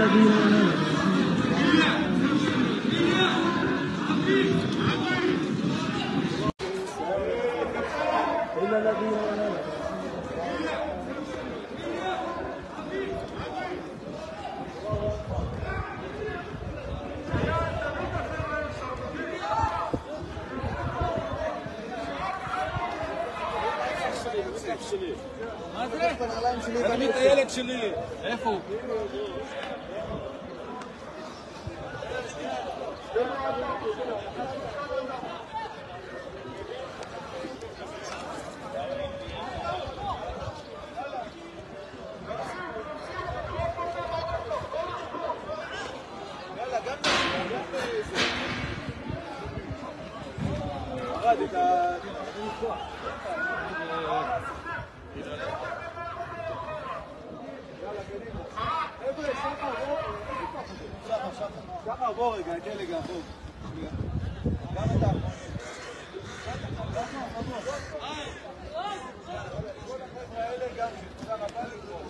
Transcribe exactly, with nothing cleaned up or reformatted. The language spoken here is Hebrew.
מה זה? תביא את הילד שלי. איפה הוא? שחר, בוא רגע, את אלה גם, בוא. גם את האחרונים. כל החבר'ה האלה גם, שחר הבא לקרוא.